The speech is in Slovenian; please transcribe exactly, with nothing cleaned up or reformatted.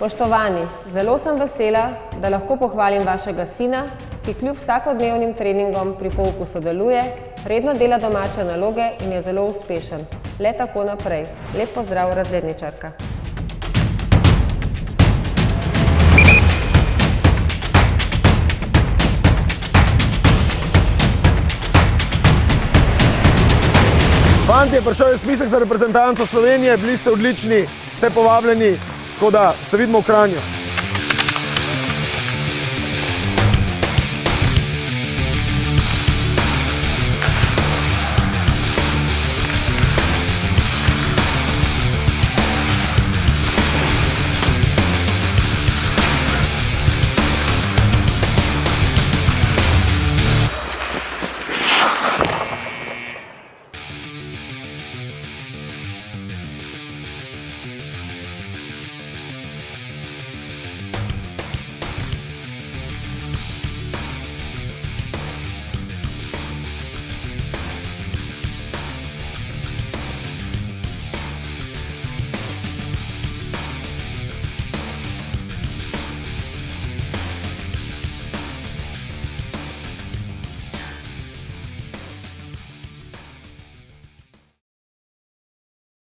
Spoštovani, zelo sem vesela, da lahko pohvalim vašega sina, ki kljub vsakodnevnim treningom pri pouku sodeluje, redno dela domače naloge in je zelo uspešen. Le tako naprej. Lep pozdrav, razredničarka. Fantje, prišel je spisek za reprezentanco Slovenije, bili ste odlični, ste povabljeni, tako da se vidimo v Kranju.